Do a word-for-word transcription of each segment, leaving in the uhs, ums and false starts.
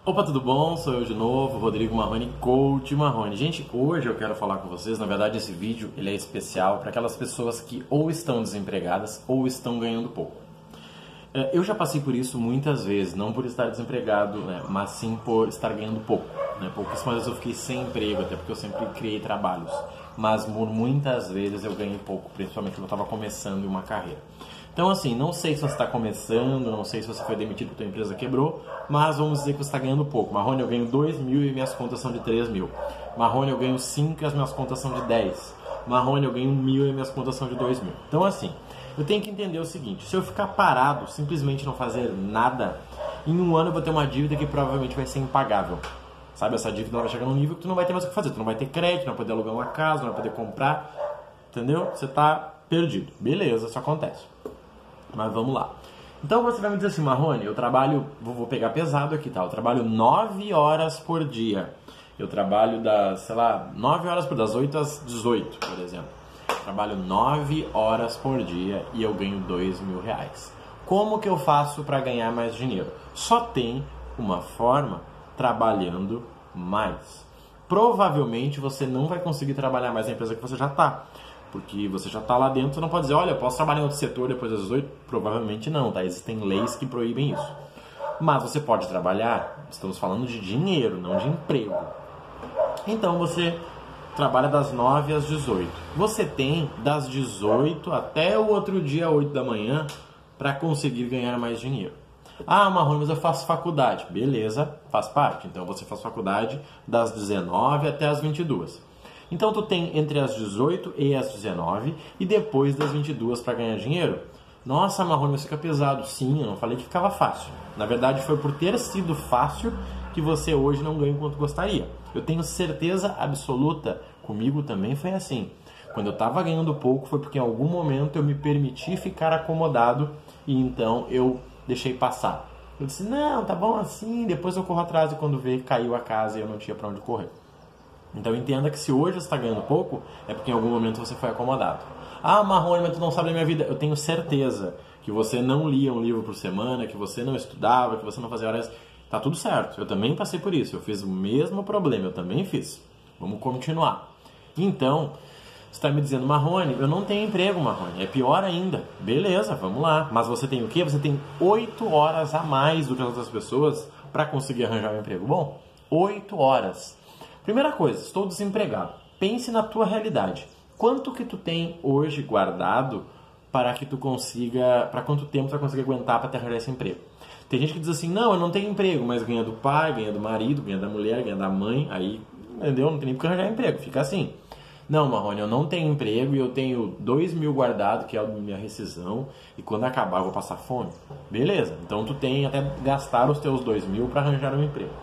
Opa, tudo bom? Sou eu de novo, Rodrigo Marrone, Coach Marrone. Gente, hoje eu quero falar com vocês, na verdade esse vídeo ele é especial para aquelas pessoas que ou estão desempregadas ou estão ganhando pouco. Eu já passei por isso muitas vezes, não por estar desempregado, né, mas sim por estar ganhando pouco. Né? Pouquíssimas vezes eu fiquei sem emprego, até porque eu sempre criei trabalhos, mas por muitas vezes eu ganhei pouco, principalmente quando eu estava começando uma carreira. Então assim, não sei se você está começando, não sei se você foi demitido porque a tua empresa quebrou, mas vamos dizer que você está ganhando pouco. Marrone, eu ganho dois mil e minhas contas são de três mil. Marrone, eu ganho cinco e as minhas contas são de dez. Marrone, eu ganho mil e minhas contas são de dois mil. Então assim, eu tenho que entender o seguinte, se eu ficar parado, simplesmente não fazer nada, em um ano eu vou ter uma dívida que provavelmente vai ser impagável. Sabe, essa dívida vai chegar num nível que tu não vai ter mais o que fazer, tu não vai ter crédito, não vai poder alugar uma casa, não vai poder comprar, entendeu? Você está perdido. Beleza, isso acontece. Mas vamos lá. Então você vai me dizer assim, Marrone, eu trabalho, vou, vou pegar pesado aqui, tá? Eu trabalho nove horas por dia. Eu trabalho das, sei lá, nove horas por dia, das oito às dezoito, por exemplo. Eu trabalho nove horas por dia e eu ganho dois mil reais. Como que eu faço para ganhar mais dinheiro? Só tem uma forma, trabalhando mais. Provavelmente você não vai conseguir trabalhar mais na empresa que você já está. Porque você já está lá dentro, você não pode dizer, olha, eu posso trabalhar em outro setor depois das dezoito? Provavelmente não, tá? Existem leis que proíbem isso. Mas você pode trabalhar, estamos falando de dinheiro, não de emprego. Então você trabalha das nove às dezoito. Você tem das dezoito até o outro dia, oito da manhã, para conseguir ganhar mais dinheiro. Ah, Marrone, mas eu faço faculdade. Beleza, faz parte. Então você faz faculdade das dezenove até as vinte e duas. Então tu tem entre as dezoito e as dezenove e depois das vinte e duas para ganhar dinheiro? Nossa, Marrone, mas fica pesado. Sim, eu não falei que ficava fácil. Na verdade foi por ter sido fácil que você hoje não ganha o quanto gostaria. Eu tenho certeza absoluta, comigo também foi assim. Quando eu estava ganhando pouco foi porque em algum momento eu me permiti ficar acomodado e então eu deixei passar. Eu disse, não, tá bom assim, depois eu corro atrás e quando vê, caiu a casa e eu não tinha para onde correr. Então entenda que se hoje você está ganhando pouco, é porque em algum momento você foi acomodado. Ah, Marrone, mas tu não sabe da minha vida. Eu tenho certeza que você não lia um livro por semana, que você não estudava, que você não fazia horas. Tá tudo certo. Eu também passei por isso. Eu fiz o mesmo problema. Eu também fiz. Vamos continuar. Então, você está me dizendo, Marrone, eu não tenho emprego, Marrone. É pior ainda. Beleza, vamos lá. Mas você tem o quê? Você tem oito horas a mais do que as outras pessoas para conseguir arranjar um emprego bom? Oito horas. Primeira coisa, estou desempregado. Pense na tua realidade. Quanto que tu tem hoje guardado para que tu consiga, para quanto tempo tu vai conseguir aguentar para te arranjar esse emprego? Tem gente que diz assim, não, eu não tenho emprego, mas ganha do pai, ganha do marido, ganha da mulher, ganha da mãe, aí, entendeu? Não tem nem porque arranjar emprego, fica assim. Não, Marrone, eu não tenho emprego e eu tenho dois mil guardado, que é a minha rescisão, e quando acabar eu vou passar fome. Beleza, então tu tem até gastar os teus dois mil para arranjar um emprego.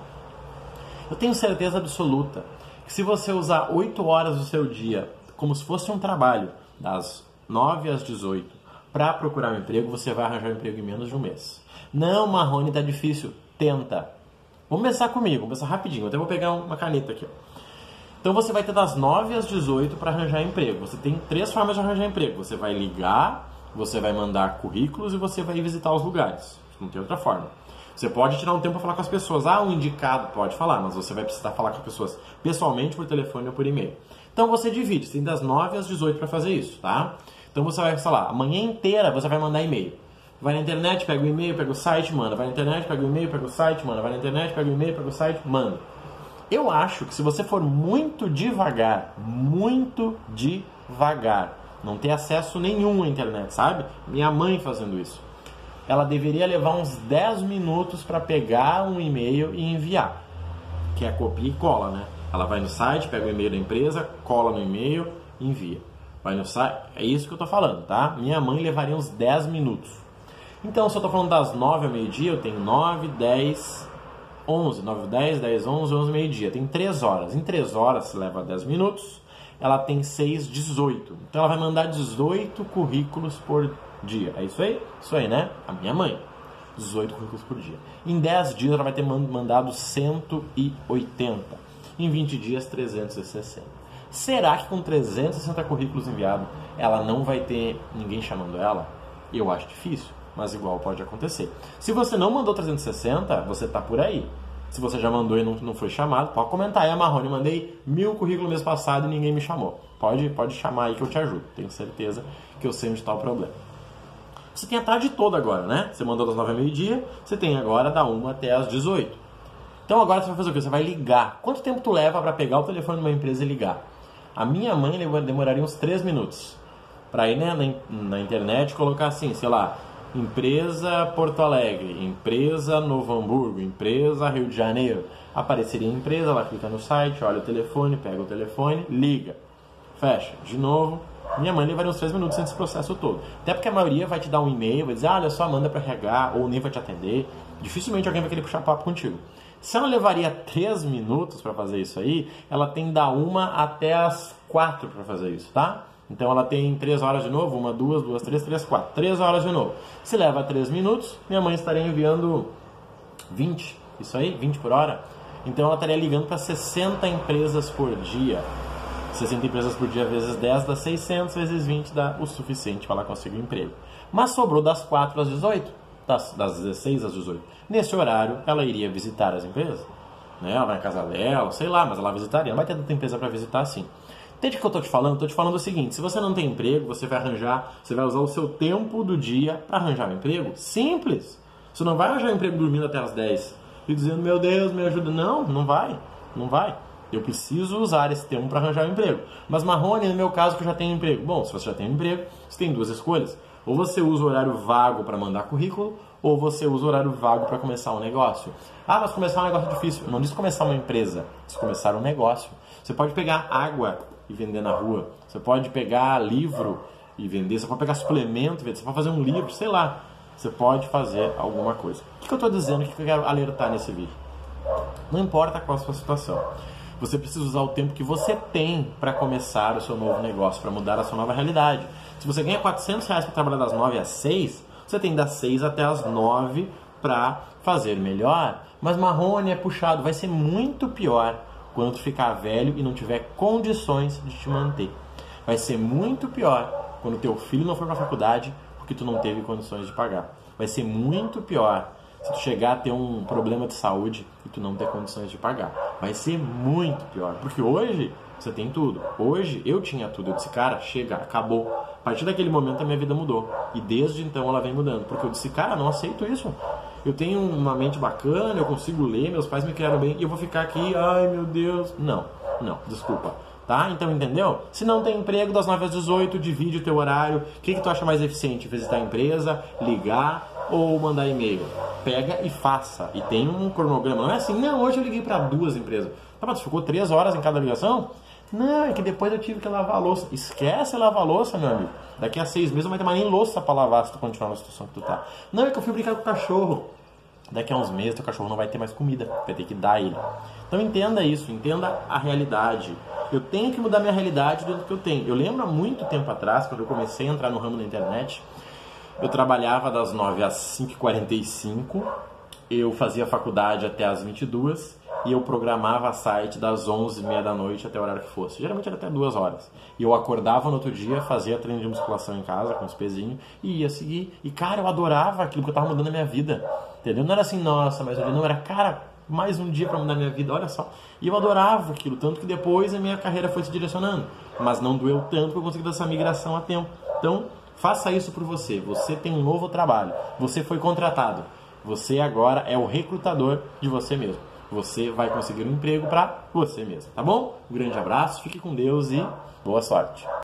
Eu tenho certeza absoluta que se você usar oito horas do seu dia como se fosse um trabalho, das nove às dezoito, para procurar um emprego, você vai arranjar um emprego em menos de um mês. Não, Marrone, tá difícil. Tenta. Vamos pensar comigo, vamos pensar rapidinho. Eu até vou pegar uma caneta aqui. Ó. Então você vai ter das nove às dezoito para arranjar emprego. Você tem três formas de arranjar emprego. Você vai ligar, você vai mandar currículos e você vai visitar os lugares. Não tem outra forma. Você pode tirar um tempo para falar com as pessoas. Ah, um indicado, pode falar, mas você vai precisar falar com as pessoas pessoalmente, por telefone ou por e-mail. Então você divide, você tem das nove às dezoito para fazer isso, tá? Então você vai, sei lá, a manhã inteira você vai mandar e-mail. Vai na internet, pega o e-mail, pega o site, manda. Vai na internet, pega o e-mail, pega o site, manda. Vai na internet, pega o e-mail, pega o site, manda. Eu acho que se você for muito devagar, muito devagar, não ter acesso nenhum à internet, sabe? Minha mãe fazendo isso. Ela deveria levar uns dez minutos para pegar um e-mail e enviar, que é copia e cola, né? Ela vai no site, pega o e-mail da empresa, cola no e-mail e envia. Vai no site, é isso que eu tô falando, tá? Minha mãe levaria uns dez minutos. Então, se eu tô falando das nove ao meio-dia, eu tenho nove, dez, onze, nove, dez, dez, onze, onze, meio-dia. Tem três horas. Em três horas, se leva dez minutos, ela tem seis, dezoito. Então, ela vai mandar dezoito currículos por dia. É isso aí? Isso aí, né? A minha mãe. dezoito currículos por dia. Em dez dias ela vai ter mandado cento e oitenta. Em vinte dias, trezentos e sessenta. Será que com trezentos e sessenta currículos enviados, ela não vai ter ninguém chamando ela? Eu acho difícil, mas igual pode acontecer. Se você não mandou trezentos e sessenta, você está por aí. Se você já mandou e não, não foi chamado, pode comentar aí, Marrone, mandei mil currículos mês passado e ninguém me chamou. Pode, pode chamar aí que eu te ajudo. Tenho certeza que eu sei onde está o problema. Você tem a tarde toda agora, né? Você mandou das nove ao meio-dia, você tem agora da uma até às dezoito. Então agora você vai fazer o quê? Você vai ligar. Quanto tempo tu leva para pegar o telefone de uma empresa e ligar? A minha mãe demoraria uns três minutos. Para ir, né, na, na internet colocar assim, sei lá, empresa Porto Alegre, empresa Novo Hamburgo, empresa Rio de Janeiro. Apareceria a empresa, ela clica no site, olha o telefone, pega o telefone, liga. Fecha. De novo. Minha mãe levaria uns três minutos nesse processo todo. Até porque a maioria vai te dar um e-mail, vai dizer, ah, olha só, manda para R H, ou nem vai te atender. Dificilmente alguém vai querer puxar papo contigo. Se ela levaria três minutos para fazer isso aí, ela tem da uma até as quatro para fazer isso, tá? Então ela tem três horas de novo, uma, duas, duas, três, três, quatro. três horas de novo. Se leva três minutos, minha mãe estaria enviando vinte, isso aí, vinte por hora. Então ela estaria ligando para sessenta empresas por dia. sessenta empresas por dia vezes dez dá seiscentos, vezes vinte dá o suficiente para ela conseguir um emprego. Mas sobrou das quatro às dezoito, das, das dezesseis às dezoito. Nesse horário, ela iria visitar as empresas. Né? Ela vai na casa dela, sei lá, mas ela visitaria. Não vai ter tanta empresa para visitar assim. Entende o que eu estou te falando? Estou te falando o seguinte, se você não tem emprego, você vai arranjar, você vai usar o seu tempo do dia para arranjar um emprego. Simples. Você não vai arranjar um emprego dormindo até as dez e dizendo, meu Deus, me ajuda. Não, não vai. Não vai. Eu preciso usar esse tempo para arranjar um emprego. Mas Marrone, no meu caso, que eu já tenho emprego. Bom, se você já tem um emprego, você tem duas escolhas. Ou você usa o horário vago para mandar currículo, ou você usa o horário vago para começar um negócio. Ah, mas começar um negócio é difícil. Eu não disse começar uma empresa, disse começar um negócio. Você pode pegar água e vender na rua. Você pode pegar livro e vender. Você pode pegar suplemento e vender. Você pode fazer um livro, sei lá. Você pode fazer alguma coisa. O que eu estou dizendo? O que eu quero alertar nesse vídeo? Não importa qual a sua situação. Você precisa usar o tempo que você tem para começar o seu novo negócio, para mudar a sua nova realidade. Se você ganha quatrocentos reais para trabalhar das nove às seis, você tem das seis até as nove para fazer melhor. Mas Marrone é puxado, vai ser muito pior quando tu ficar velho e não tiver condições de te manter. Vai ser muito pior quando teu filho não for para a faculdade porque tu não teve condições de pagar. Vai ser muito pior se tu chegar a ter um problema de saúde e tu não ter condições de pagar. Vai ser muito pior. Porque hoje você tem tudo. Hoje eu tinha tudo. Eu disse, cara, chega, acabou. A partir daquele momento a minha vida mudou. E desde então ela vem mudando. Porque eu disse, cara, não aceito isso. Eu tenho uma mente bacana, eu consigo ler, meus pais me criaram bem e eu vou ficar aqui, ai meu Deus. Não, não, desculpa. Tá? Então entendeu? Se não tem emprego das nove às dezoito, divide o teu horário. O que, que tu acha mais eficiente? Visitar a empresa, ligar ou mandar e-mail? Pega e faça. E tem um cronograma. Não é assim, não, hoje eu liguei para duas empresas. Tá, mas ficou três horas em cada ligação? Não, é que depois eu tive que lavar a louça. Esquece lavar a louça, meu amigo. Daqui a seis meses não vai ter mais nem louça para lavar se tu continuar na situação que tu tá. Não, é que eu fui brincar com o cachorro. Daqui a uns meses teu cachorro não vai ter mais comida. Vai ter que dar ele. Então entenda isso, entenda a realidade. Eu tenho que mudar minha realidade do que eu tenho. Eu lembro há muito tempo atrás, quando eu comecei a entrar no ramo da internet, eu trabalhava das nove às cinco e quarenta e cinco, eu fazia faculdade até às vinte e duas e eu programava site das onze e meia da noite até o horário que fosse. Geralmente era até duas horas. E eu acordava no outro dia, fazia treino de musculação em casa com os pezinhos e ia seguir. E cara, eu adorava aquilo que eu tava mudando a minha vida. Entendeu? Não era assim, nossa, mas não era, cara, mais um dia para mudar a minha vida, olha só. E eu adorava aquilo, tanto que depois a minha carreira foi se direcionando. Mas não doeu tanto que eu consegui dar essa migração a tempo. Então, faça isso por você. Você tem um novo trabalho. Você foi contratado. Você agora é o recrutador de você mesmo. Você vai conseguir um emprego para você mesmo, tá bom? Um grande abraço, fique com Deus e boa sorte.